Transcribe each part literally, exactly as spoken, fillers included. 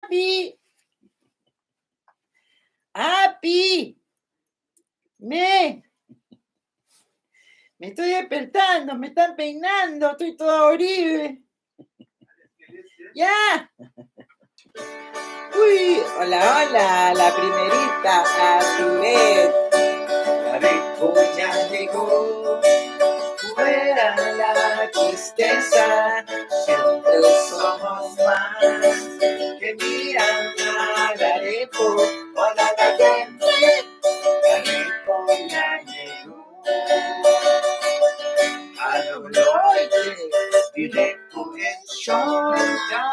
Api. Api. Me. Me estoy despertando, me están peinando, estoy toda horrible. ¡Ya! Uy, hola, hola, la primerita, Apilet. La rico ya llegó, fuera la tristeza, siempre somos más que miran a Garepo, hola la gente, Garepo ya llegó. A lo loite, directo en show ya.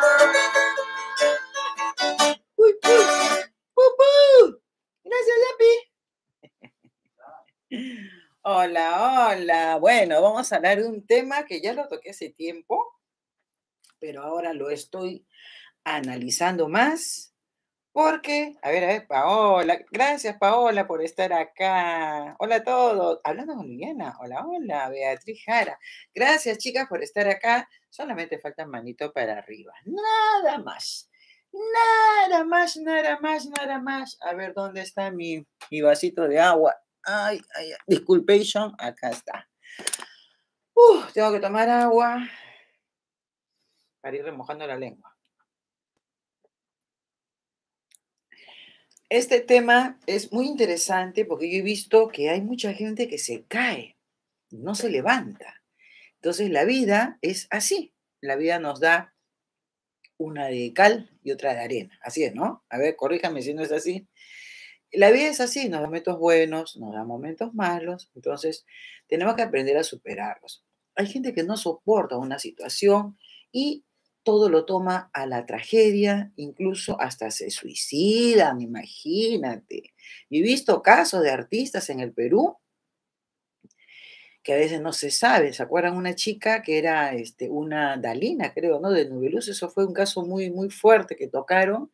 Uy, uy, uy, gracias, Api. Hola, hola. Bueno, vamos a hablar de un tema que ya lo toqué hace tiempo, pero ahora lo estoy analizando más porque, a ver, a ver, Paola, gracias Paola por estar acá. Hola a todos. Hablando con Liliana. Hola, hola, Beatriz Jara. Gracias, chicas, por estar acá. Solamente falta manito para arriba. Nada más. Nada más, nada más, nada más. A ver, ¿dónde está mi, mi vasito de agua? Ay, ay, ay. Disculpation, acá está. Uf, tengo que tomar agua para ir remojando la lengua. Este tema es muy interesante porque yo he visto que hay mucha gente que se cae, no se levanta. Entonces la vida es así. La vida nos da una de cal y otra de arena. Así es, ¿no? A ver, corríjame si no es así. La vida es así, nos da momentos buenos, nos da momentos malos. Entonces tenemos que aprender a superarlos. Hay gente que no soporta una situación y todo lo toma a la tragedia, incluso hasta se suicidan, imagínate. Yo he visto casos de artistas en el Perú que a veces no se sabe. ¿Se acuerdan una chica que era este, una Dalina, creo, ¿no? De Nubeluz. Eso fue un caso muy, muy fuerte que tocaron.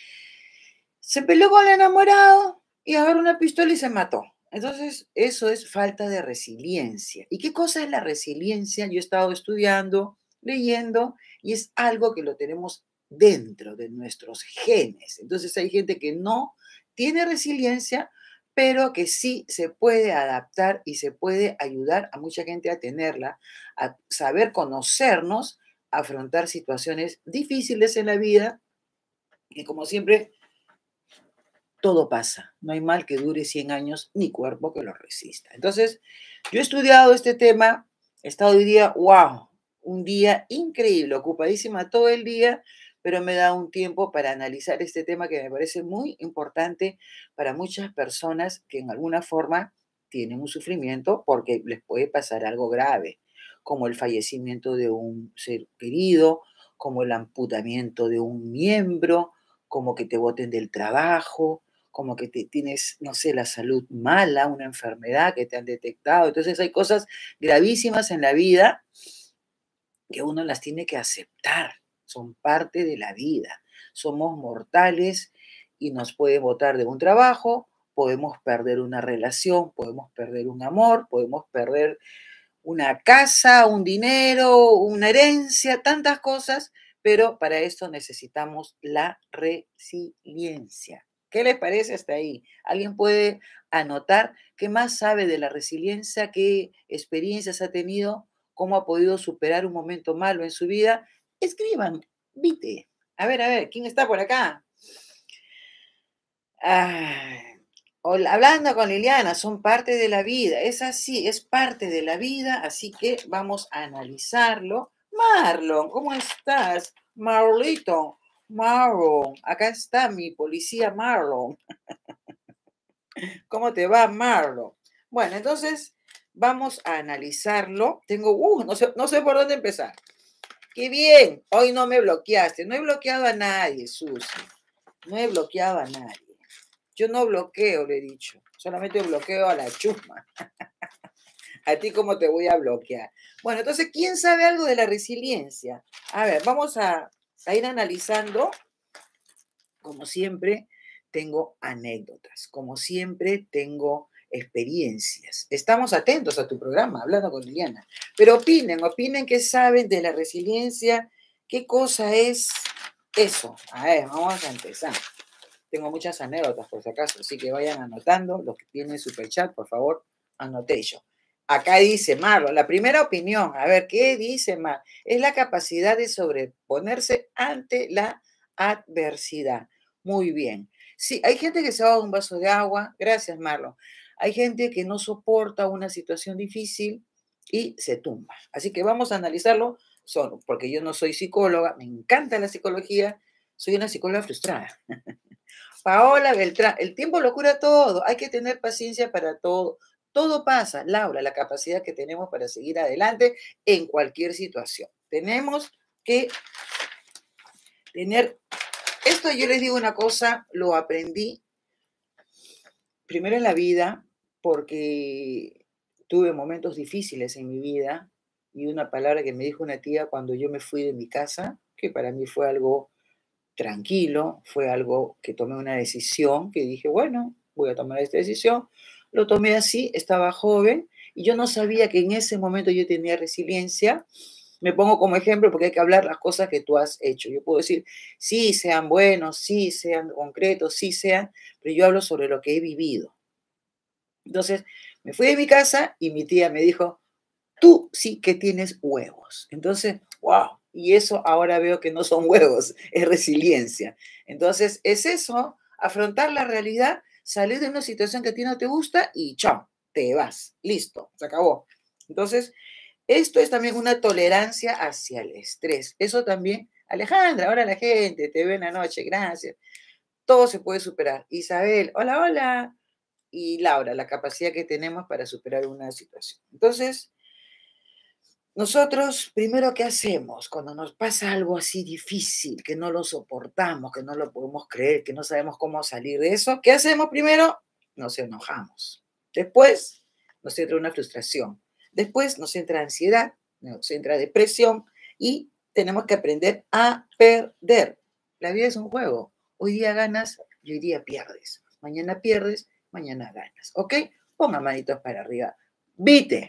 Se peleó con el enamorado y agarró una pistola y se mató. Entonces, eso es falta de resiliencia. ¿Y qué cosa es la resiliencia? Yo he estado estudiando, leyendo, y es algo que lo tenemos dentro de nuestros genes. Entonces, hay gente que no tiene resiliencia, pero que sí se puede adaptar y se puede ayudar a mucha gente a tenerla, a saber conocernos, a afrontar situaciones difíciles en la vida, y como siempre, todo pasa. No hay mal que dure cien años, ni cuerpo que lo resista. Entonces, yo he estudiado este tema, he estado hoy día, wow, un día increíble, ocupadísima todo el día, pero me da un tiempo para analizar este tema que me parece muy importante para muchas personas que en alguna forma tienen un sufrimiento porque les puede pasar algo grave, como el fallecimiento de un ser querido, como el amputamiento de un miembro, como que te boten del trabajo, como que te, tienes, no sé, la salud mala, una enfermedad que te han detectado. Entonces hay cosas gravísimas en la vida que uno las tiene que aceptar, son parte de la vida. Somos mortales y nos puede botar de un trabajo, podemos perder una relación, podemos perder un amor, podemos perder una casa, un dinero, una herencia, tantas cosas, pero para esto necesitamos la resiliencia. ¿Qué les parece hasta ahí? ¿Alguien puede anotar qué más sabe de la resiliencia, qué experiencias ha tenido, cómo ha podido superar un momento malo en su vida? Escriban, vite. A ver, a ver, ¿quién está por acá? Ah, hablando con Liliana, son parte de la vida. Es así, es parte de la vida, así que vamos a analizarlo. Marlon, ¿cómo estás? Marlito, Marlon, acá está mi policía Marlon. ¿Cómo te va, Marlon? Bueno, entonces vamos a analizarlo. Tengo, uh, no sé, no sé por dónde empezar. ¡Qué bien! Hoy no me bloqueaste. No he bloqueado a nadie, Susi. No he bloqueado a nadie. Yo no bloqueo, le he dicho. Solamente bloqueo a la chusma. ¿A ti cómo te voy a bloquear? Bueno, entonces, ¿quién sabe algo de la resiliencia? A ver, vamos a, a ir analizando. Como siempre, tengo anécdotas. Como siempre, tengo experiencias. Estamos atentos a tu programa, hablando con Liliana. Pero opinen, opinen qué saben de la resiliencia, qué cosa es, Eso, a ver, vamos a empezar. Tengo muchas anécdotas por si acaso, así que vayan anotando. Los que tienen superchat, por favor, anotation. Acá dice Marlo, la primera opinión, a ver, ¿qué dice Marlo? Es la capacidad de sobreponerse ante la adversidad. Muy bien. Sí, hay gente que se ahoga un vaso de agua, gracias Marlo. Hay gente que no soporta una situación difícil y se tumba. Así que vamos a analizarlo, solo, porque yo no soy psicóloga, me encanta la psicología, soy una psicóloga frustrada. Paola Beltrán, el tiempo lo cura todo, hay que tener paciencia para todo. Todo pasa, Laura, la capacidad que tenemos para seguir adelante en cualquier situación. Tenemos que tener, esto yo les digo una cosa, lo aprendí primero en la vida, porque tuve momentos difíciles en mi vida, y una palabra que me dijo una tía cuando yo me fui de mi casa, que para mí fue algo tranquilo, fue algo que tomé una decisión, que dije, bueno, voy a tomar esta decisión. Lo tomé así, estaba joven y yo no sabía que en ese momento yo tenía resiliencia. Me pongo como ejemplo porque hay que hablar las cosas que tú has hecho. Yo puedo decir, sí, sean buenos, sí, sean concretos, sí, sean, pero yo hablo sobre lo que he vivido. Entonces, me fui de mi casa y mi tía me dijo, tú sí que tienes huevos. Entonces, wow, y eso ahora veo que no son huevos, es resiliencia. Entonces, es eso, afrontar la realidad, salir de una situación que a ti no te gusta y chao, te vas, listo, se acabó. Entonces, esto es también una tolerancia hacia el estrés. Eso también, Alejandra, ahora la gente te ve en la noche, gracias. Todo se puede superar. Isabel, hola, hola. Y Laura, la capacidad que tenemos para superar una situación. Entonces, nosotros, primero, ¿qué hacemos cuando nos pasa algo así difícil, que no lo soportamos, que no lo podemos creer, que no sabemos cómo salir de eso? ¿Qué hacemos primero? Nos enojamos. Después, nos entra una frustración. Después, nos entra ansiedad, nos entra depresión y tenemos que aprender a perder. La vida es un juego. Hoy día ganas y hoy día pierdes. Mañana pierdes, mañana ganas. ¿Ok? Ponga manitos para arriba. Vite.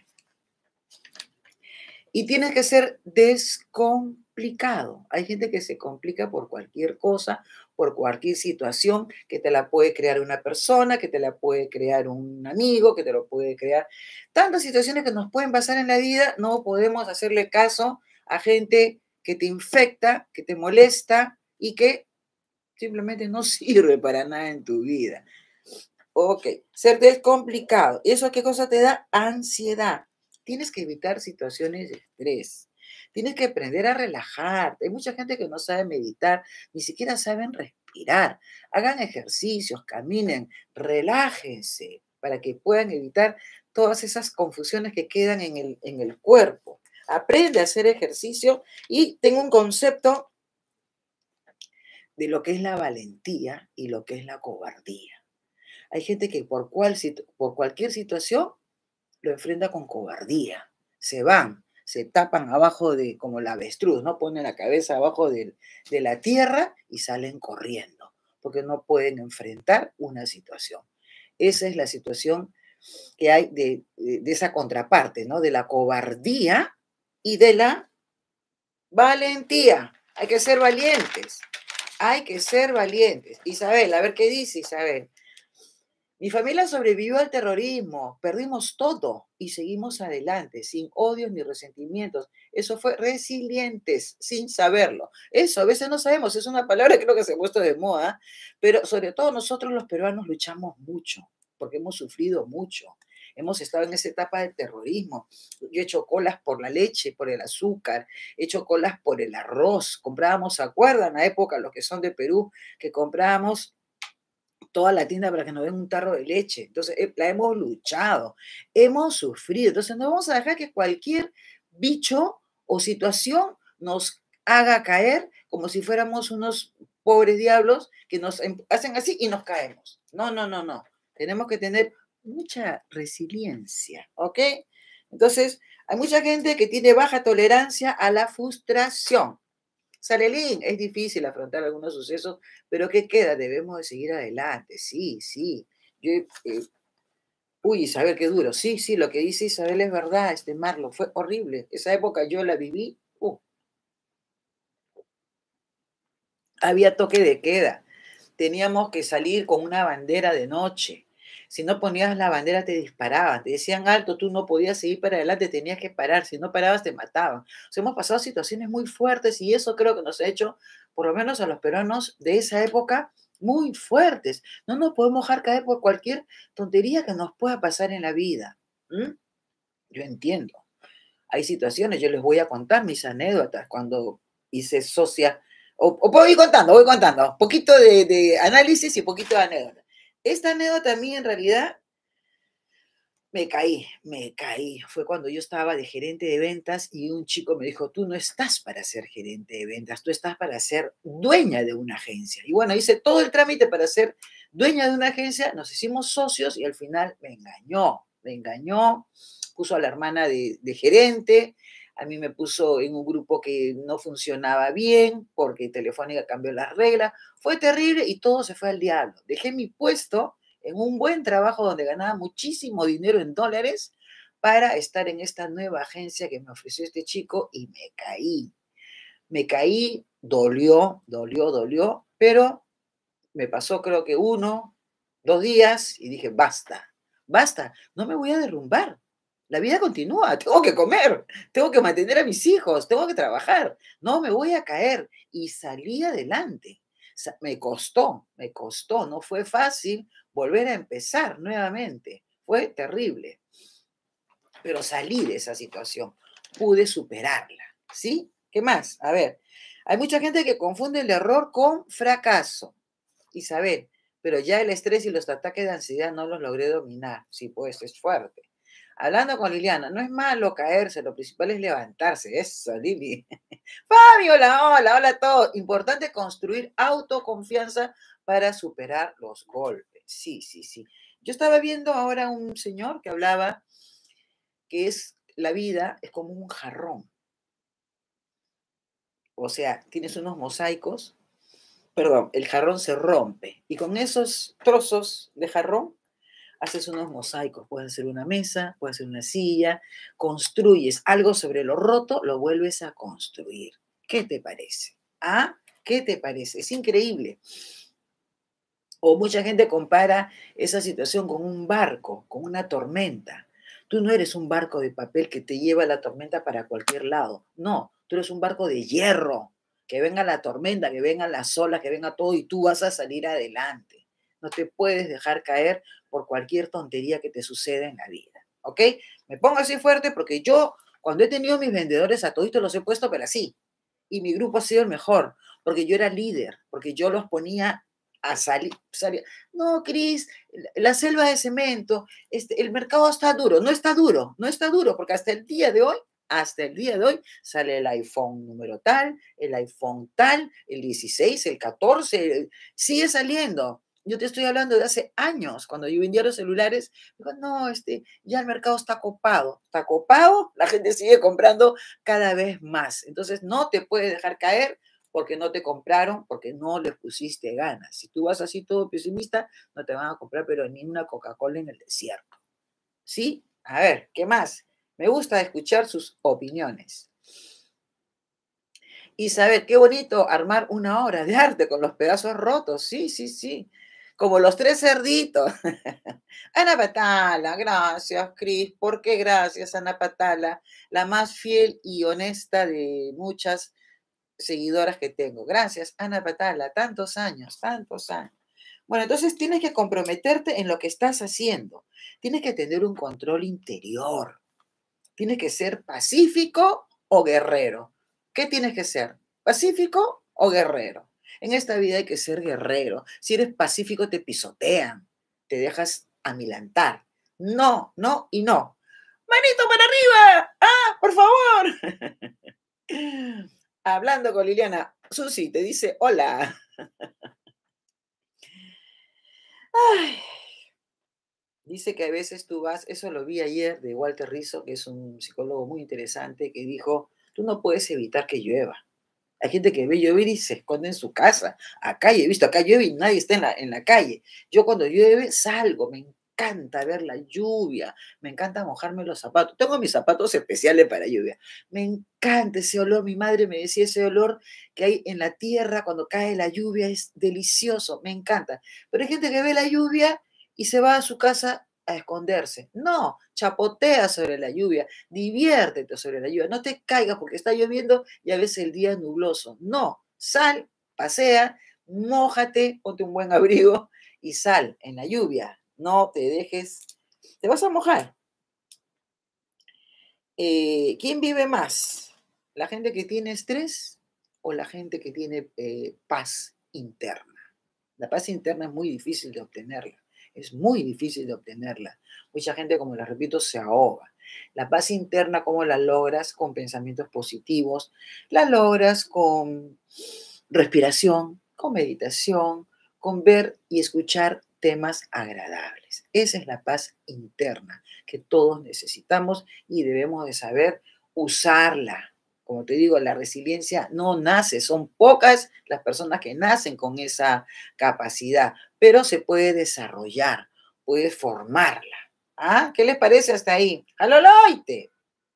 Y tienes que ser descomplicado. Hay gente que se complica por cualquier cosa, por cualquier situación, que te la puede crear una persona, que te la puede crear un amigo, que te lo puede crear. Tantas situaciones que nos pueden pasar en la vida, no podemos hacerle caso a gente que te infecta, que te molesta y que simplemente no sirve para nada en tu vida. Ok, ser descomplicado. ¿Eso qué cosa te da? Ansiedad. Tienes que evitar situaciones de estrés. Tienes que aprender a relajarte. Hay mucha gente que no sabe meditar, ni siquiera saben respirar. Hagan ejercicios, caminen, relájense para que puedan evitar todas esas confusiones que quedan en el, en el cuerpo. Aprende a hacer ejercicio y tengo un concepto de lo que es la valentía y lo que es la cobardía. Hay gente que por, cual, por cualquier situación lo enfrenta con cobardía. Se van, se tapan abajo de, como la avestruz, ¿no? Ponen la cabeza abajo de, de la tierra y salen corriendo, porque no pueden enfrentar una situación. Esa es la situación que hay de, de, de esa contraparte, ¿no? De la cobardía y de la valentía. Hay que ser valientes. Hay que ser valientes. Isabel, a ver qué dice Isabel. Mi familia sobrevivió al terrorismo, perdimos todo y seguimos adelante, sin odios ni resentimientos. Eso fue resilientes, sin saberlo. Eso a veces no sabemos, es una palabra que creo que se ha puesto de moda, pero sobre todo nosotros los peruanos luchamos mucho, porque hemos sufrido mucho. Hemos estado en esa etapa del terrorismo. Yo he hecho colas por la leche, por el azúcar, he hecho colas por el arroz. Comprábamos, ¿se acuerdan? En la época, los que son de Perú, que comprábamos toda la tienda para que nos den un tarro de leche. Entonces, la hemos luchado, hemos sufrido. Entonces, no vamos a dejar que cualquier bicho o situación nos haga caer como si fuéramos unos pobres diablos que nos hacen así y nos caemos. No, no, no, no. Tenemos que tener mucha resiliencia, ¿ok? Entonces, hay mucha gente que tiene baja tolerancia a la frustración. Sarelín, es difícil afrontar algunos sucesos, pero ¿qué queda? Debemos de seguir adelante, sí, sí. Yo, eh, uy, Isabel, qué duro. Sí, sí, lo que dice Isabel es verdad, este Marlo, fue horrible. Esa época yo la viví. Uh. Había toque de queda. Teníamos que salir con una bandera de noche. Si no ponías la bandera te disparaban, te decían alto, tú no podías seguir para adelante, tenías que parar, si no parabas te mataban. O sea, hemos pasado situaciones muy fuertes y eso creo que nos ha hecho, por lo menos a los peruanos de esa época, muy fuertes. No nos podemos dejar caer por cualquier tontería que nos pueda pasar en la vida. ¿Mm? Yo entiendo. Hay situaciones, yo les voy a contar mis anécdotas cuando hice socia, o, o puedo ir contando, voy contando, poquito de, de análisis y poquito de anécdota. Esta anécdota a mí en realidad me caí, me caí. Fue cuando yo estaba de gerente de ventas y un chico me dijo, tú no estás para ser gerente de ventas, tú estás para ser dueña de una agencia. Y bueno, hice todo el trámite para ser dueña de una agencia, nos hicimos socios y al final me engañó, me engañó, puso a la hermana de, de gerente, a mí me puso en un grupo que no funcionaba bien porque Telefónica cambió las reglas. Fue terrible y todo se fue al diablo. Dejé mi puesto en un buen trabajo donde ganaba muchísimo dinero en dólares para estar en esta nueva agencia que me ofreció este chico y me caí. Me caí, dolió, dolió, dolió, pero me pasó creo que uno, dos días y dije, basta, basta, no me voy a derrumbar. La vida continúa, tengo que comer, tengo que mantener a mis hijos, tengo que trabajar, no me voy a caer. Y salí adelante. Me costó, me costó, no fue fácil volver a empezar nuevamente, fue terrible, pero salí de esa situación, pude superarla, ¿sí? ¿Qué más? A ver, hay mucha gente que confunde el error con fracaso. Isabel, pero ya el estrés y los ataques de ansiedad no los logré dominar. Sí, pues es fuerte. Hablando con Liliana, no es malo caerse, lo principal es levantarse. Eso, Lili. Fabi, hola, hola, hola a todos. Importante construir autoconfianza para superar los golpes. Sí, sí, sí. Yo estaba viendo ahora un señor que hablaba que es la vida es como un jarrón. O sea, tienes unos mosaicos, perdón, el jarrón se rompe y con esos trozos de jarrón haces unos mosaicos. Puede ser una mesa, puede ser una silla, construyes algo sobre lo roto, lo vuelves a construir. ¿Qué te parece? ¿Ah? ¿Qué te parece? Es increíble. O mucha gente compara esa situación con un barco, con una tormenta. Tú no eres un barco de papel que te lleva la tormenta para cualquier lado. No, tú eres un barco de hierro. Que venga la tormenta, que vengan las olas, que venga todo y tú vas a salir adelante. No te puedes dejar caer por cualquier tontería que te suceda en la vida. ¿Ok? Me pongo así fuerte porque yo, cuando he tenido mis vendedores a toditos los he puesto, pero así. Y mi grupo ha sido el mejor, porque yo era líder, porque yo los ponía a salir. salir. No, Cris, la selva de cemento, este, el mercado está duro. No está duro, no está duro, porque hasta el día de hoy, hasta el día de hoy, sale el iPhone número tal, el iPhone tal, el dieciséis, el catorce, sigue saliendo. Yo te estoy hablando de hace años, cuando yo vendía los celulares, digo, no, este, ya el mercado está copado. Está copado, la gente sigue comprando cada vez más. Entonces, no te puedes dejar caer porque no te compraron, porque no les pusiste ganas. Si tú vas así todo pesimista, no te van a comprar, pero ni una Coca-Cola en el desierto. ¿Sí? A ver, ¿qué más? Me gusta escuchar sus opiniones. Isabel, qué bonito armar una obra de arte con los pedazos rotos. Sí, sí, sí. Como los tres cerditos. Ana Patala, gracias, Cris. ¿Por qué gracias, Ana Patala? La más fiel y honesta de muchas seguidoras que tengo. Gracias, Ana Patala. Tantos años, tantos años. Bueno, entonces tienes que comprometerte en lo que estás haciendo. Tienes que tener un control interior. Tienes que ser pacífico o guerrero. ¿Qué tienes que ser? ¿Pacífico o guerrero? En esta vida hay que ser guerrero. Si eres pacífico te pisotean, te dejas amilantar. No, no y no. ¡Manito para arriba! ¡Ah, por favor! Hablando con Liliana, Susi te dice hola. Ay. Dice que a veces tú vas, eso lo vi ayer de Walter Rizzo, que es un psicólogo muy interesante, que dijo, tú no puedes evitar que llueva. Hay gente que ve llover y se esconde en su casa. Acá yo he visto, acá llueve y nadie está en la, en la calle. Yo cuando llueve salgo, me encanta ver la lluvia, me encanta mojarme los zapatos. Tengo mis zapatos especiales para lluvia. Me encanta ese olor. Mi madre me decía ese olor que hay en la tierra cuando cae la lluvia es delicioso, me encanta. Pero hay gente que ve la lluvia y se va a su casa a esconderse. No, chapotea sobre la lluvia, diviértete sobre la lluvia, no te caigas porque está lloviendo y a veces el día es nubloso. No, sal, pasea, mójate, ponte un buen abrigo y sal en la lluvia. No te dejes, te vas a mojar. Eh, ¿Quién vive más? ¿La gente que tiene estrés o la gente que tiene eh, paz interna? La paz interna es muy difícil de obtenerla. Es muy difícil de obtenerla. Mucha gente, como les repito, se ahoga. La paz interna, ¿cómo la logras? Con pensamientos positivos. La logras con respiración, con meditación, con ver y escuchar temas agradables. Esa es la paz interna que todos necesitamos y debemos de saber usarla. Como te digo, la resiliencia no nace, son pocas las personas que nacen con esa capacidad, pero se puede desarrollar, puede formarla. ¿Ah? ¿Qué les parece hasta ahí? ¡Aloloite!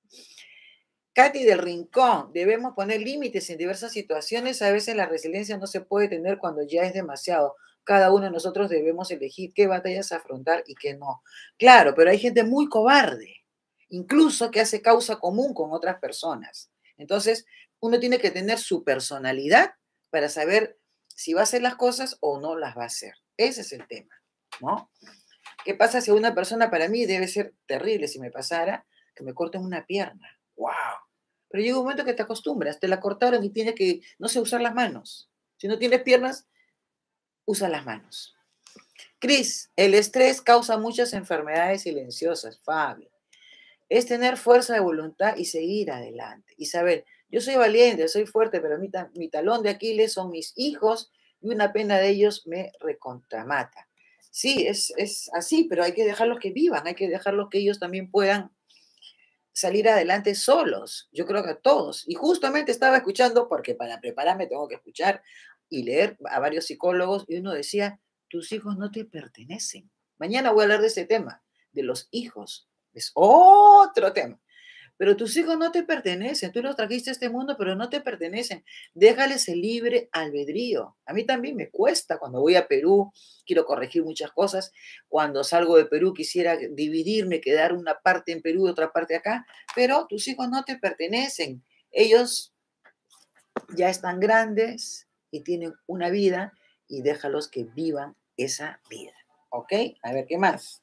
Katy del Rincón, debemos poner límites en diversas situaciones. A veces la resiliencia no se puede tener cuando ya es demasiado. Cada uno de nosotros debemos elegir qué batallas afrontar y qué no. Claro, pero hay gente muy cobarde, incluso que hace causa común con otras personas. Entonces, uno tiene que tener su personalidad para saber si va a hacer las cosas o no las va a hacer. Ese es el tema, ¿no? ¿Qué pasa si una persona, para mí debe ser terrible si me pasara que me corten una pierna? ¡Wow! Pero llega un momento que te acostumbras, te la cortaron y tienes que, no sé, usar las manos. Si no tienes piernas, usa las manos. Cris, el estrés causa muchas enfermedades silenciosas, Fabio. Es tener fuerza de voluntad y seguir adelante. Y saber, yo soy valiente, soy fuerte, pero mi, ta- mi talón de Aquiles son mis hijos y una pena de ellos me recontramata. Sí, es, es así, pero hay que dejarlos que vivan, hay que dejarlos que ellos también puedan salir adelante solos. Yo creo que a todos. Y justamente estaba escuchando, porque para prepararme tengo que escuchar y leer a varios psicólogos, y uno decía, tus hijos no te pertenecen. Mañana voy a hablar de ese tema, de los hijos. Es otro tema. Pero tus hijos no te pertenecen, tú los trajiste a este mundo, pero no te pertenecen. Déjales el libre albedrío. A mí también me cuesta cuando voy a Perú, quiero corregir muchas cosas. Cuando salgo de Perú quisiera dividirme, quedar una parte en Perú y otra parte acá, pero tus hijos no te pertenecen. Ellos ya están grandes y tienen una vida y déjalos que vivan esa vida. ¿Ok? A ver, ¿qué más?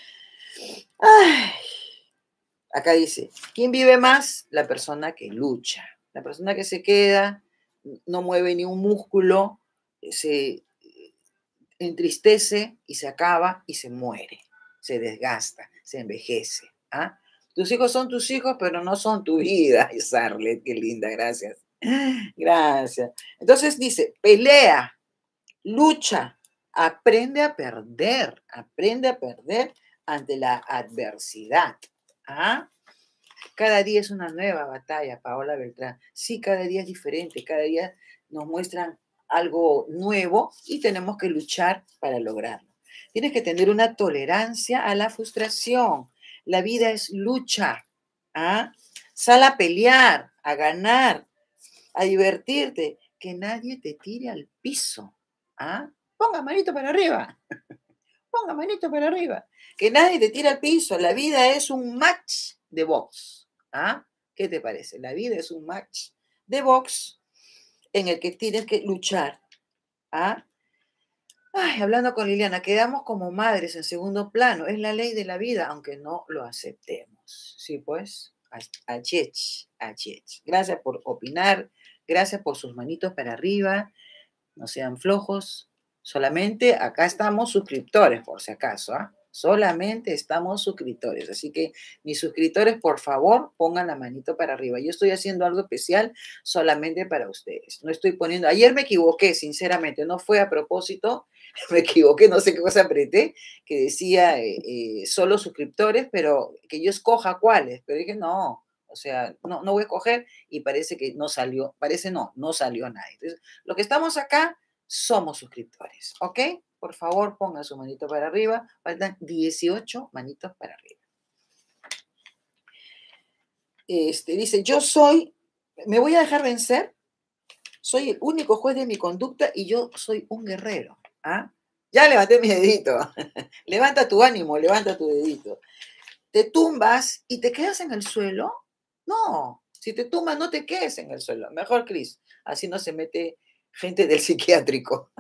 Ay. Acá dice, ¿quién vive más? La persona que lucha. La persona que se queda, no mueve ni un músculo, se entristece y se acaba y se muere, se desgasta, se envejece. ¿Ah? Tus hijos son tus hijos, pero no son tu vida. Ay, Sarlet, qué linda, gracias. Gracias. Entonces dice, pelea, lucha, aprende a perder, aprende a perder ante la adversidad. ¿Ah? Cada día es una nueva batalla, Paola Beltrán. Sí, cada día es diferente, cada día nos muestran algo nuevo y tenemos que luchar para lograrlo. Tienes que tener una tolerancia a la frustración. La vida es lucha. ¿Ah? Sal a pelear, a ganar, a divertirte. Que nadie te tire al piso. ¿Ah? Ponga manito para arriba. Ponga manito para arriba. Que nadie te tire al piso. La vida es un match de box. ¿Ah? ¿Qué te parece? La vida es un match de box en el que tienes que luchar. ¿Ah? Ay, hablando con Liliana, quedamos como madres en segundo plano. Es la ley de la vida, aunque no lo aceptemos. Sí, pues, achech, achech. Gracias por opinar, gracias por sus manitos para arriba. No sean flojos. Solamente acá estamos suscriptores, por si acaso. ¿Ah? Solamente estamos suscriptores. Así que mis suscriptores, por favor, pongan la manito para arriba. Yo estoy haciendo algo especial solamente para ustedes. No estoy poniendo... Ayer me equivoqué, sinceramente. No fue a propósito. Me equivoqué, no sé qué cosa apreté, que decía eh, eh, solo suscriptores, pero que yo escoja cuáles. Pero dije, no, o sea, no, no voy a escoger y parece que no salió, parece no, no salió nadie. Entonces, lo que estamos acá somos suscriptores, ¿ok? Por favor, pongan su manito para arriba. Faltan dieciocho manitos para arriba. Este, dice, yo soy, me voy a dejar vencer, soy el único juez de mi conducta y yo soy un guerrero. ¿Ah? Ya levanté mi dedito. Levanta tu ánimo, levanta tu dedito. ¿Te tumbas y te quedas en el suelo? No, si te tumbas no te quedes en el suelo. Mejor, Cris, así no se mete gente del psiquiátrico.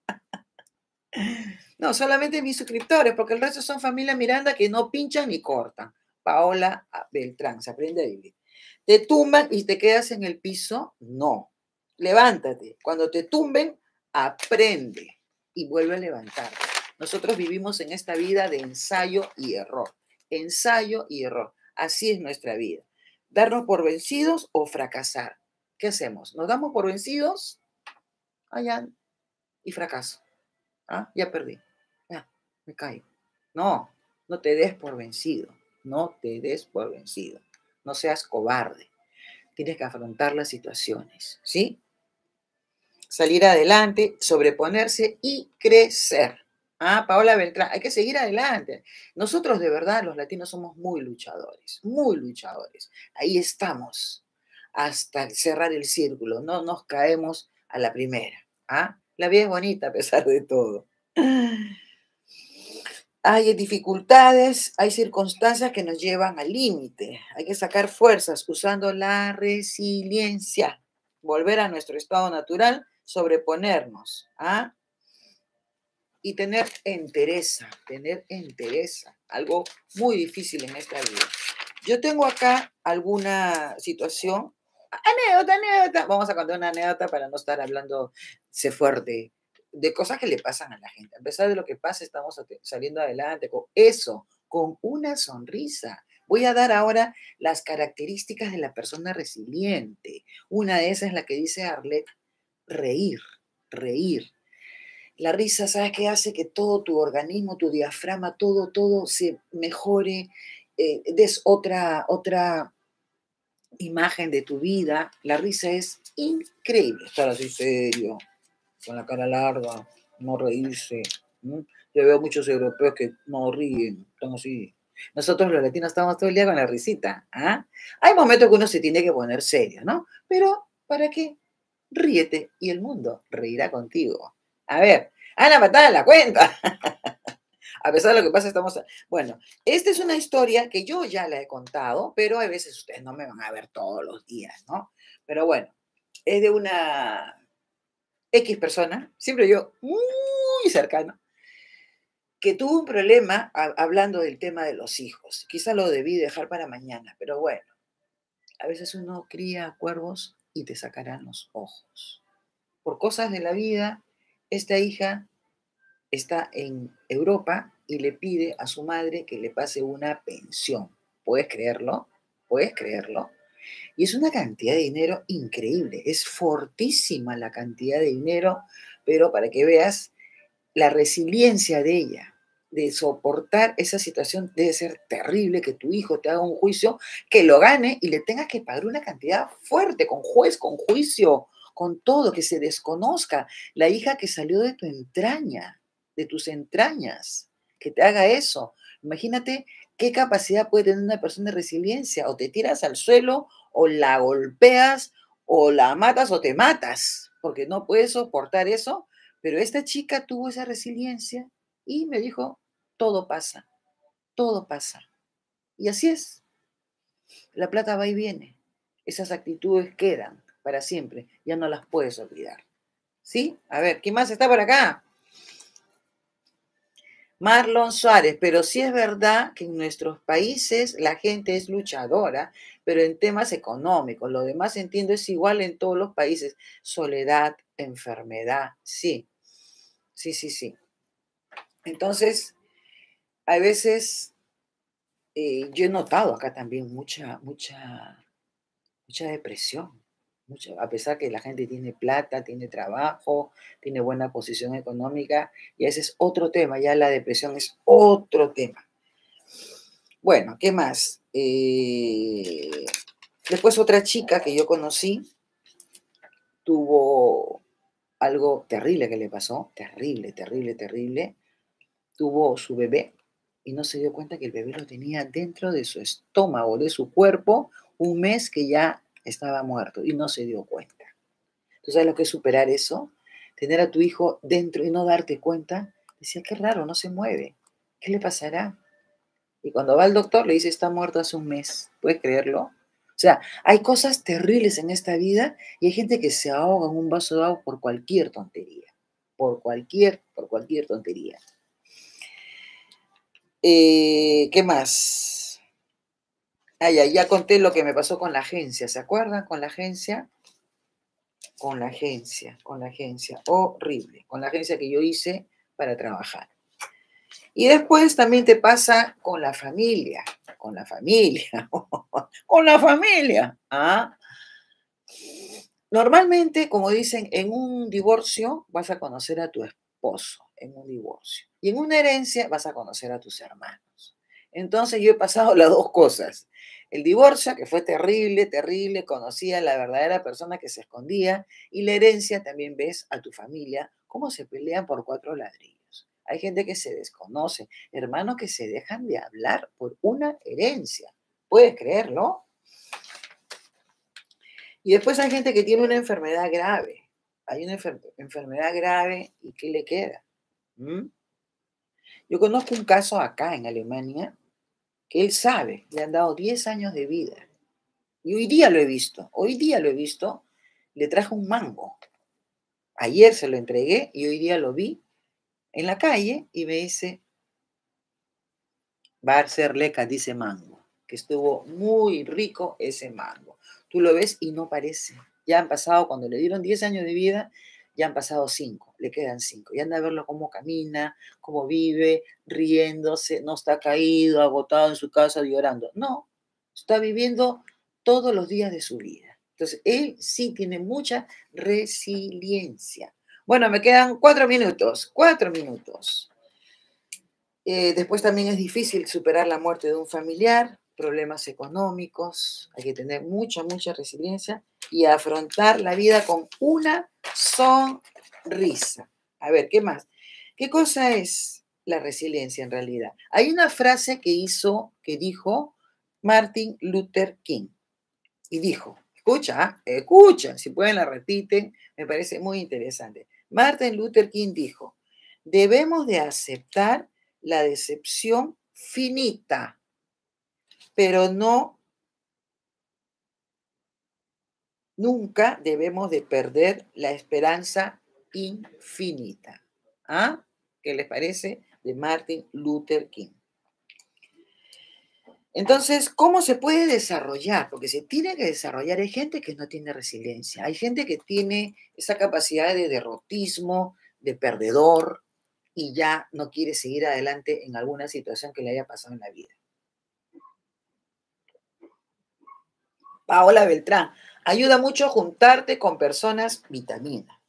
No, solamente mis suscriptores, porque el resto son familia Miranda que no pinchan ni cortan. Paola Beltrán, se aprende a vivir. ¿Te tumban y te quedas en el piso? No. Levántate. Cuando te tumben, aprende y vuelve a levantarte. Nosotros vivimos en esta vida de ensayo y error. Ensayo y error. Así es nuestra vida. Darnos por vencidos o fracasar. ¿Qué hacemos? ¿Nos damos por vencidos? Allá y fracaso. ¿Ah? Ya perdí. Ya, me caigo. No, no te des por vencido. No te des por vencido. No seas cobarde. Tienes que afrontar las situaciones, ¿sí? Salir adelante, sobreponerse y crecer. Ah, Paola Beltrán, hay que seguir adelante. Nosotros de verdad, los latinos, somos muy luchadores, muy luchadores. Ahí estamos hasta cerrar el círculo. No nos caemos a la primera. ¿Ah? La vida es bonita a pesar de todo. Hay dificultades, hay circunstancias que nos llevan al límite. Hay que sacar fuerzas usando la resiliencia. Volver a nuestro estado natural, sobreponernos. ¿Ah? Y tener entereza, tener entereza. Algo muy difícil en esta vida. Yo tengo acá alguna situación. Anécdota, anécdota. Vamos a contar una anécdota para no estar hablando se fuerte de cosas que le pasan a la gente. A pesar de lo que pasa, estamos saliendo adelante con eso, con una sonrisa. Voy a dar ahora las características de la persona resiliente. Una de esas es la que dice Arlette, reír, reír. La risa, ¿sabes qué hace? Que todo tu organismo, tu diafragma, todo, todo se mejore, eh, des otra, otra imagen de tu vida. La risa es increíble. Estar así serio, con la cara larga, no reírse. ¿no? Yo veo muchos europeos que no ríen, están así. Nosotros los latinos estamos todo el día con la risita. ¿ah? Hay momentos que uno se tiene que poner serio, ¿no? Pero, ¿para qué? Ríete y el mundo reirá contigo. A ver, Ana Patada la cuenta. A pesar de lo que pasa, estamos... Bueno, esta es una historia que yo ya la he contado, pero a veces ustedes no me van a ver todos los días, ¿no? Pero bueno, es de una X persona, siempre yo muy cercano, que tuvo un problema a, hablando del tema de los hijos. Quizá lo debí dejar para mañana, pero bueno, a veces uno cría cuervos y te sacarán los ojos. Por cosas de la vida, esta hija está en Europa y le pide a su madre que le pase una pensión. ¿Puedes creerlo? ¿Puedes creerlo? Y es una cantidad de dinero increíble, es fortísima la cantidad de dinero, pero para que veas la resiliencia de ella, de soportar esa situación, debe ser terrible que tu hijo te haga un juicio, que lo gane y le tengas que pagar una cantidad fuerte, con juez, con juicio, con todo, que se desconozca. La hija que salió de tu entraña, de tus entrañas, que te haga eso. Imagínate qué capacidad puede tener una persona de resiliencia. O te tiras al suelo, o la golpeas, o la matas, o te matas, porque no puedes soportar eso. Pero esta chica tuvo esa resiliencia y me dijo, todo pasa, todo pasa. Y así es. La plata va y viene. Esas actitudes quedan para siempre. Ya no las puedes olvidar. ¿Sí? A ver, ¿quién más está por acá? Marlon Suárez, pero sí es verdad que en nuestros países la gente es luchadora, pero en temas económicos. Lo demás, entiendo, es igual en todos los países. Soledad, enfermedad, sí. Sí, sí, sí. Entonces, a veces eh, yo he notado acá también mucha, mucha, mucha depresión. Mucha, a pesar que la gente tiene plata, tiene trabajo, tiene buena posición económica, y ese es otro tema, ya la depresión es otro tema. Bueno, ¿qué más? Eh, después otra chica que yo conocí tuvo algo terrible que le pasó, terrible, terrible, terrible. Tuvo su bebé y no se dio cuenta que el bebé lo tenía dentro de su estómago, de su cuerpo, un mes que ya estaba muerto y no se dio cuenta. ¿Tú sabes lo que es superar eso? Tener a tu hijo dentro y no darte cuenta. Decía, qué raro, no se mueve. ¿Qué le pasará? Y cuando va al doctor le dice, está muerto hace un mes. ¿Puedes creerlo? O sea, hay cosas terribles en esta vida y hay gente que se ahoga en un vaso de agua por cualquier tontería. Por cualquier, por cualquier tontería. Eh, ¿Qué más? Ah, ya, ya conté lo que me pasó con la agencia. ¿Se acuerdan con la agencia? Con la agencia, con la agencia. Horrible. Con la agencia que yo hice para trabajar. Y después también te pasa con la familia. Con la familia. Con la familia. ¿Ah? Normalmente, como dicen, en un divorcio vas a conocer a tu esposo, en un divorcio. Y en una herencia vas a conocer a tus hermanos. Entonces yo he pasado las dos cosas. El divorcio, que fue terrible, terrible, conocí a la verdadera persona que se escondía. Y la herencia también ves a tu familia cómo se pelean por cuatro ladrillos. Hay gente que se desconoce, hermanos que se dejan de hablar por una herencia. ¿Puedes creerlo? Y después hay gente que tiene una enfermedad grave. Hay una enfer- enfermedad grave y ¿qué le queda? ¿Mm? Yo conozco un caso acá en Alemania que él sabe, le han dado diez años de vida. Y hoy día lo he visto, hoy día lo he visto, le trajo un mango. Ayer se lo entregué y hoy día lo vi en la calle y me dice, va a ser leca, dice mango, que estuvo muy rico ese mango. Tú lo ves y no parece. Ya han pasado, cuando le dieron diez años de vida, ya han pasado cinco, le quedan cinco. Y anda a verlo cómo camina, cómo vive, riéndose, no está caído, agotado en su casa llorando. No, está viviendo todos los días de su vida. Entonces, él sí tiene mucha resiliencia. Bueno, me quedan cuatro minutos, cuatro minutos. Eh, después también es difícil superar la muerte de un familiar, problemas económicos, hay que tener mucha, mucha resiliencia y afrontar la vida con una sonrisa. A ver, ¿qué más? ¿Qué cosa es la resiliencia en realidad? Hay una frase que hizo, que dijo Martin Luther King y dijo, escucha, ¿ah? Escucha, si pueden la repiten, me parece muy interesante. Martin Luther King dijo, debemos de aceptar la decepción finita, pero no, nunca debemos de perder la esperanza infinita. ¿Ah? ¿Qué les parece? De Martin Luther King. Entonces, ¿cómo se puede desarrollar? Porque se tiene que desarrollar. Hay gente que no tiene resiliencia, hay gente que tiene esa capacidad de derrotismo, de perdedor, y ya no quiere seguir adelante en alguna situación que le haya pasado en la vida. Paola Beltrán, ayuda mucho juntarte con personas vitamina.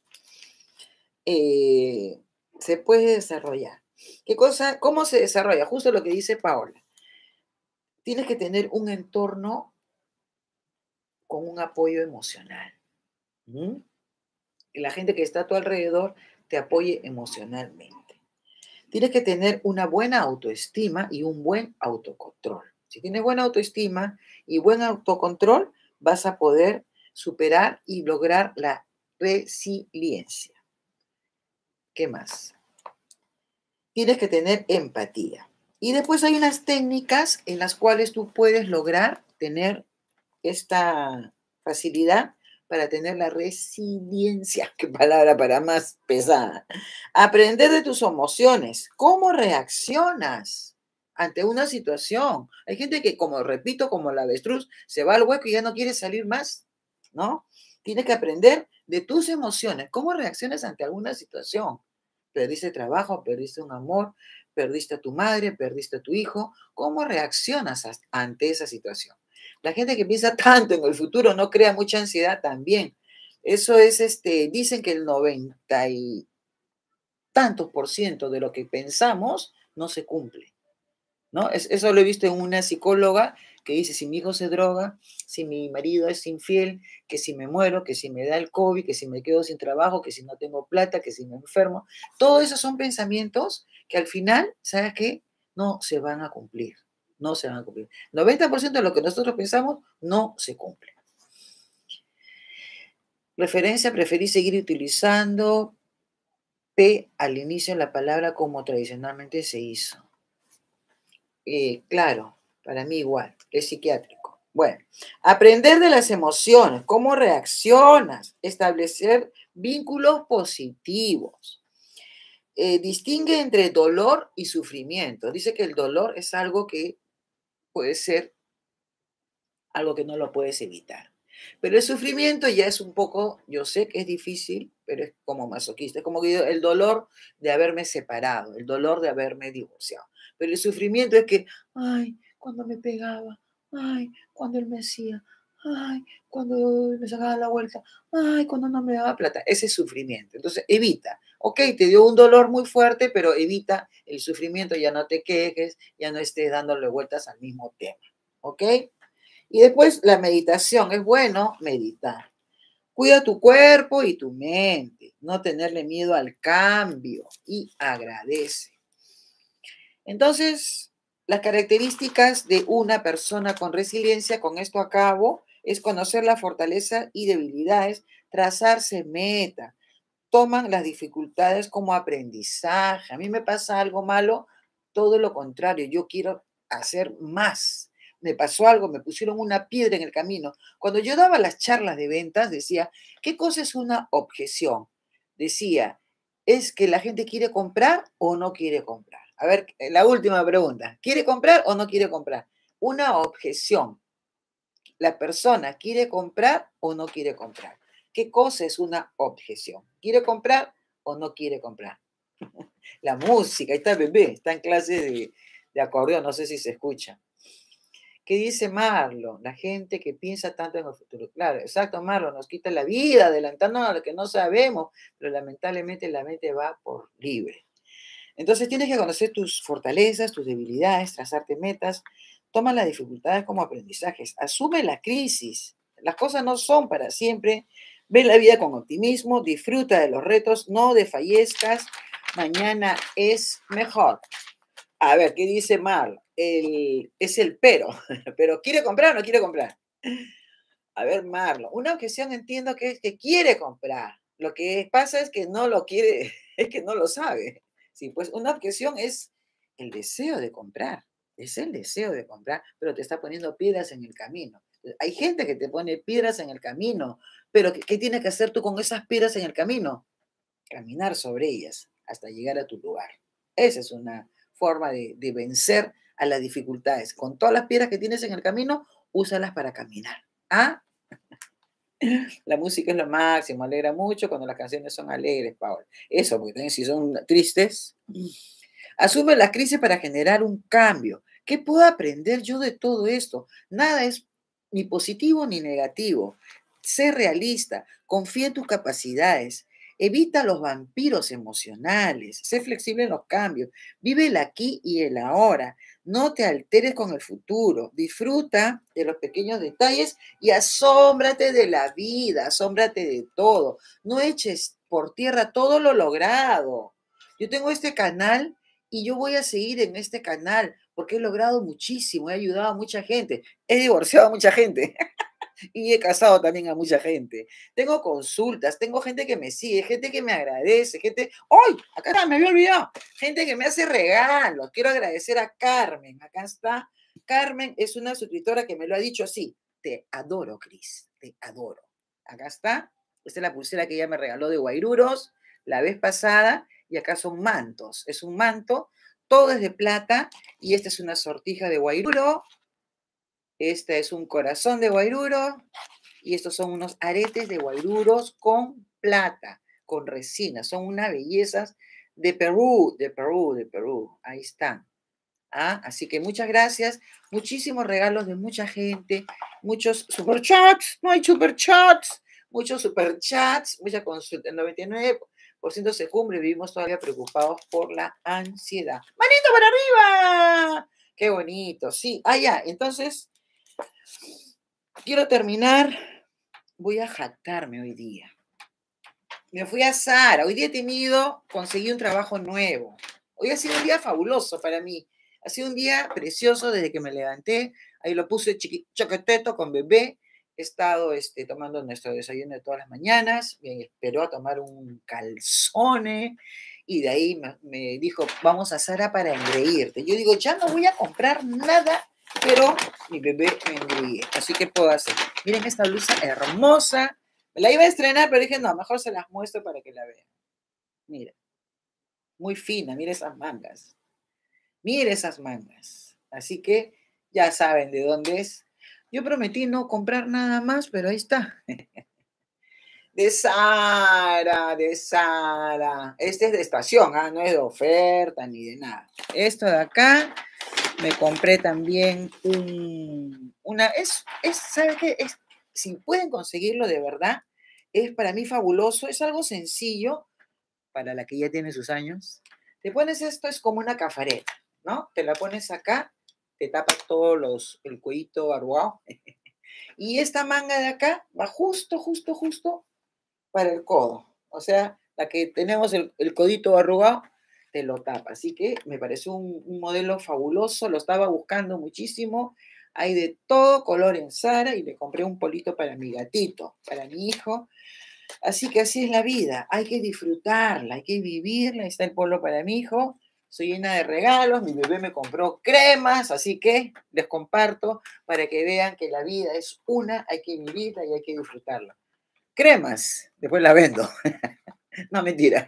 Eh, se puede desarrollar. ¿Qué cosa? ¿Cómo se desarrolla? Justo lo que dice Paola. Tienes que tener un entorno con un apoyo emocional. ¿Mm? Y la gente que está a tu alrededor te apoye emocionalmente. Tienes que tener una buena autoestima y un buen autocontrol. Si tienes buena autoestima y buen autocontrol, vas a poder superar y lograr la resiliencia. ¿Qué más? Tienes que tener empatía. Y después hay unas técnicas en las cuales tú puedes lograr tener esta facilidad para tener la resiliencia, qué palabra para más pesada. Aprender de tus emociones, cómo reaccionas ante una situación. Hay gente que, como repito, como la avestruz, se va al hueco y ya no quiere salir más, ¿no? Tienes que aprender de tus emociones, cómo reaccionas ante alguna situación. Perdiste trabajo, perdiste un amor, perdiste a tu madre, perdiste a tu hijo. ¿Cómo reaccionas ante esa situación? La gente que piensa tanto en el futuro no crea mucha ansiedad también. Eso es, este, dicen que el noventa y tantos por ciento de lo que pensamos no se cumple. ¿no? Es, eso lo he visto en una psicóloga que dice, si mi hijo se droga, si mi marido es infiel, que si me muero, que si me da el COVID, que si me quedo sin trabajo, que si no tengo plata, que si me enfermo. Todos esos son pensamientos que al final, ¿sabes qué? No se van a cumplir. No se van a cumplir. noventa por ciento de lo que nosotros pensamos no se cumple. Referencia, preferí seguir utilizando P al inicio de la palabra como tradicionalmente se hizo. Eh, claro, para mí igual, es psiquiátrico. Bueno, aprender de las emociones, cómo reaccionas, establecer vínculos positivos. Eh, distingue entre dolor y sufrimiento. Dice que el dolor es algo que puede ser algo que no lo puedes evitar. Pero el sufrimiento ya es un poco, yo sé que es difícil, pero es como masoquista, es como que el dolor de haberme separado, el dolor de haberme divorciado. Pero el sufrimiento es que, ay, cuando me pegaba, ay, cuando él me hacía, ay, cuando me sacaba la vuelta, ay, cuando no me daba plata. Ese es sufrimiento. Entonces, evita. Ok, te dio un dolor muy fuerte, pero evita el sufrimiento, ya no te quejes, ya no estés dándole vueltas al mismo tema. ¿Ok? Y después la meditación, es bueno meditar. Cuida tu cuerpo y tu mente, no tenerle miedo al cambio y agradece. Entonces, las características de una persona con resiliencia, con esto acabo, es conocer la fortaleza y debilidades, trazarse meta, toman las dificultades como aprendizaje. A mí me pasa algo malo, todo lo contrario, yo quiero hacer más. Me pasó algo, me pusieron una piedra en el camino. Cuando yo daba las charlas de ventas, decía, ¿qué cosa es una objeción? Decía, ¿es que la gente quiere comprar o no quiere comprar? A ver, la última pregunta, ¿quiere comprar o no quiere comprar? Una objeción. La persona quiere comprar o no quiere comprar. ¿Qué cosa es una objeción? ¿Quiere comprar o no quiere comprar? La música, ahí está el bebé, está en clase de, de acordeón, no sé si se escucha. ¿Qué dice Marlon? La gente que piensa tanto en el futuro. Claro, exacto, Marlon, nos quita la vida, adelantándonos a lo que no sabemos, pero lamentablemente la mente va por libre. Entonces tienes que conocer tus fortalezas, tus debilidades, trazarte metas, toma las dificultades como aprendizajes, asume la crisis. Las cosas no son para siempre. Ve la vida con optimismo, disfruta de los retos, no desfallezcas. Mañana es mejor. A ver, ¿qué dice Marl? El, es el pero. Pero ¿quiere comprar o no quiere comprar? A ver, Marlo, una objeción entiendo que es que quiere comprar. Lo que pasa es que no lo quiere, es que no lo sabe. Sí, pues una objeción es el deseo de comprar, es el deseo de comprar, pero te está poniendo piedras en el camino. Hay gente que te pone piedras en el camino, pero ¿qué, qué tienes que hacer tú con esas piedras en el camino? Caminar sobre ellas hasta llegar a tu lugar. Esa es una forma de, de vencer a las dificultades. Con todas las piedras que tienes en el camino, úsalas para caminar. ¿Ah? La música es lo máximo, alegra mucho cuando las canciones son alegres, Paola. Eso, porque también si son tristes. Asume la crisis para generar un cambio. ¿Qué puedo aprender yo de todo esto? Nada es ni positivo ni negativo. Sé realista, confía en tus capacidades, evita los vampiros emocionales, sé flexible en los cambios, vive el aquí y el ahora, no te alteres con el futuro, disfruta de los pequeños detalles y asómbrate de la vida, asómbrate de todo, no eches por tierra todo lo logrado. Yo tengo este canal y yo voy a seguir en este canal porque he logrado muchísimo, he ayudado a mucha gente, he divorciado a mucha gente. Y he casado también a mucha gente. Tengo consultas, tengo gente que me sigue, gente que me agradece, gente... ¡Ay! Acá está, me había olvidado. Gente que me hace regalos. Quiero agradecer a Carmen. Acá está. Carmen es una suscriptora que me lo ha dicho así. Te adoro, Cris. Te adoro. Acá está. Esta es la pulsera que ella me regaló de Guairuros la vez pasada. Y acá son mantos. Es un manto. Todo es de plata. Y esta es una sortija de Guairuro. Este es un corazón de guairuro y estos son unos aretes de guairuros con plata, con resina. Son unas bellezas de Perú, de Perú, de Perú. Ahí están. ¿Ah? Así que muchas gracias. Muchísimos regalos de mucha gente. Muchos superchats. No hay superchats. Muchos superchats. Mucha consulta. El noventa y nueve por ciento se cumple. Vivimos todavía preocupados por la ansiedad. ¡Manito para arriba! Qué bonito, sí. Ah, ya, entonces quiero terminar. Voy a jactarme hoy día. Me fui a Zara. Hoy día he tenido, conseguí un trabajo nuevo. Hoy ha sido un día fabuloso para mí. Ha sido un día precioso desde que me levanté. Ahí lo puse chiqui, choqueteto con bebé. He estado este, tomando nuestro desayuno de todas las mañanas. Me esperó a tomar un calzone. Y de ahí me, me dijo, vamos a Zara para engreírte. Yo digo, ya no voy a comprar nada, pero mi bebé me engríe. Así que puedo hacer. Miren esta blusa hermosa. Me la iba a estrenar, pero dije, no, mejor se las muestro para que la vean. Mira, muy fina, mira esas mangas. Mira esas mangas. Así que ya saben de dónde es. Yo prometí no comprar nada más, pero ahí está. De Zara, de Zara. Este es de estación, ¿ah? No es de oferta ni de nada. Esto de acá, me compré también un, una, es, es, ¿sabe qué? Es, si pueden conseguirlo de verdad, es para mí fabuloso, es algo sencillo para la que ya tiene sus años. Te pones esto, es como una cafareta, ¿no? Te la pones acá, te tapas todos los, el cuellito arrugado, y esta manga de acá va justo, justo, justo para el codo. O sea, la que tenemos el, el codito arrugado, te lo tapa. Así que me pareció un, un modelo fabuloso, lo estaba buscando muchísimo. Hay de todo color en Zara y le compré un polito para mi gatito, para mi hijo. Así que así es la vida, hay que disfrutarla, hay que vivirla. Ahí está el polo para mi hijo. Soy llena de regalos, mi bebé me compró cremas, así que les comparto para que vean que la vida es una, hay que vivirla y hay que disfrutarla. Cremas, después la vendo. No, mentira.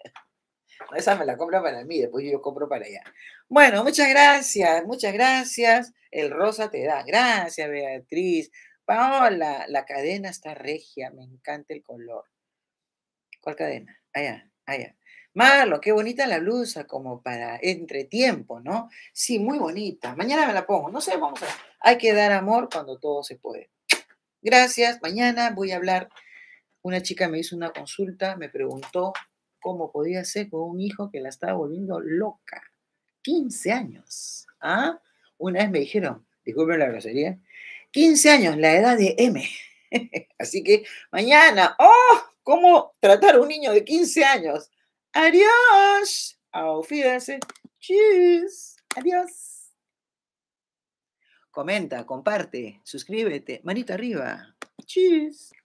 Esa me la compra para mí, después yo compro para allá. Bueno, muchas gracias, muchas gracias. El rosa te da. Gracias, Beatriz. Paola, la cadena está regia, me encanta el color. ¿Cuál cadena? Allá, allá. Marlo, qué bonita la blusa, como para entretiempo, ¿no? Sí, muy bonita. Mañana me la pongo. No sé, vamos a ver. Hay que dar amor cuando todo se puede. Gracias. Mañana voy a hablar. Una chica me hizo una consulta, me preguntó cómo podía ser con un hijo que la estaba volviendo loca. quince años. ¿Ah? Una vez me dijeron, disculpen la grosería, quince años, la edad de M. Así que mañana, ¡oh! ¿Cómo tratar a un niño de quince años? Adiós. Auf Wiedersehen. Tschüss. Adiós. Comenta, comparte, suscríbete. Manito arriba. Tschüss.